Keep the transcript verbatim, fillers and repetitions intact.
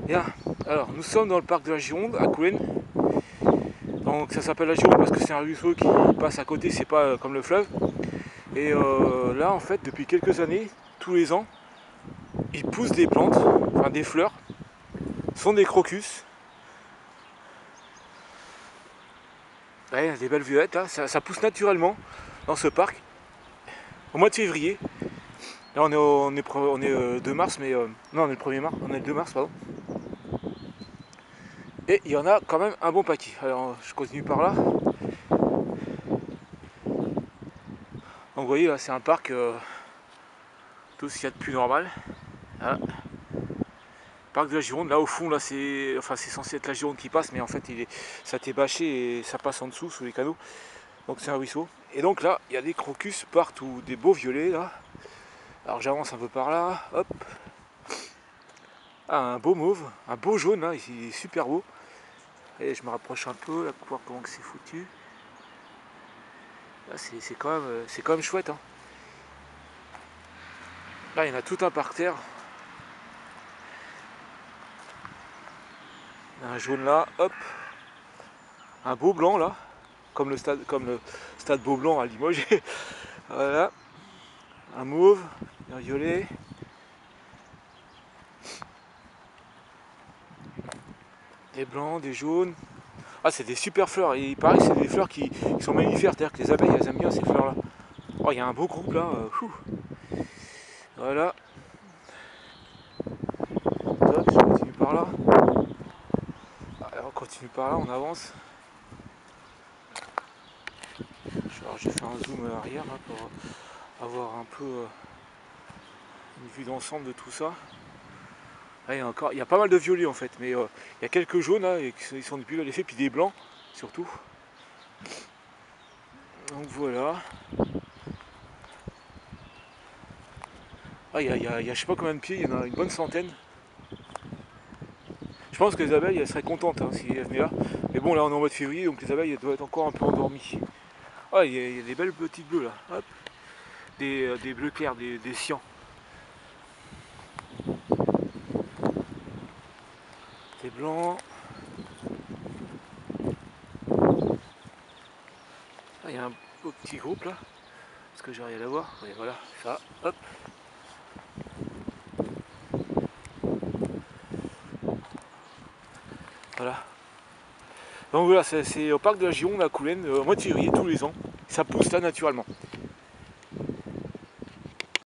Bien, alors nous sommes dans le parc de la Gironde à Coulennes. Donc ça s'appelle la Gironde parce que c'est un ruisseau qui passe à côté, c'est pas comme le fleuve. Et euh, là en fait depuis quelques années, tous les ans, ils poussent des plantes, enfin des fleurs, ce sont des crocus. Ouais, il y a des belles violettes là, ça, ça pousse naturellement dans ce parc au mois de février. Là on est, au, on est, on est euh, deux mars, mais euh, non on est le premier mars, on est le deux mars pardon. Et il y en a quand même un bon paquet. Alors je continue par là. Donc vous voyez là c'est un parc, euh, tout ce qu'il y a de plus normal. Voilà. Parc de la Gironde, là au fond là c'est enfin c'est censé être la Gironde qui passe, mais en fait il est, ça a été bâché et ça passe en dessous sous les canaux. Donc c'est un ruisseau. Et donc là il y a des crocus partout, des beaux violets là. Alors j'avance un peu par là, hop. Ah, un beau mauve, un beau jaune là, il est super beau. Et je me rapproche un peu là pour voir comment c'est foutu. Là c'est quand même c'est quand même chouette hein. Là il y en a tout un parterre. Un jaune là, hop. Un beau blanc là, comme le stade, comme le stade Beau-Blanc à Limoges. Voilà. Un mauve, un violet. Des blancs, des jaunes. Ah c'est des super fleurs. Et il paraît que c'est des fleurs qui, qui sont mellifères, c'est-à-dire que les abeilles elles aiment bien ces fleurs là. Oh il y a un beau groupe là. Euh, voilà. Top, je continue par là. Alors on continue par là, on avance. Alors j'ai fait un zoom arrière là, pour avoir un peu euh, une vue d'ensemble de tout ça. Là, il, y a encore, il y a pas mal de violets en fait, mais euh, il y a quelques jaunes là, et qui sont depuis l'effet, puis des blancs surtout. Donc voilà. Ah, il y a, il y a, il y a je sais pas combien de pieds, il y en a une bonne centaine. Je pense que les abeilles elles seraient contentes hein, si elles venaient là. Mais bon là on est en mois de février, donc les abeilles elles doivent être encore un peu endormies. Ah il y a, il y a des belles petites bleues là. Hop. Des, euh, des bleus clairs, des, des cyans. Des blancs. Ah, il y a un beau petit groupe là. Est-ce que j'ai rien à voir? Oui voilà, ça, hop. Voilà. Donc voilà, c'est au parc de la Gironde à Coulennes, au mois de février tous les ans. Ça pousse là naturellement.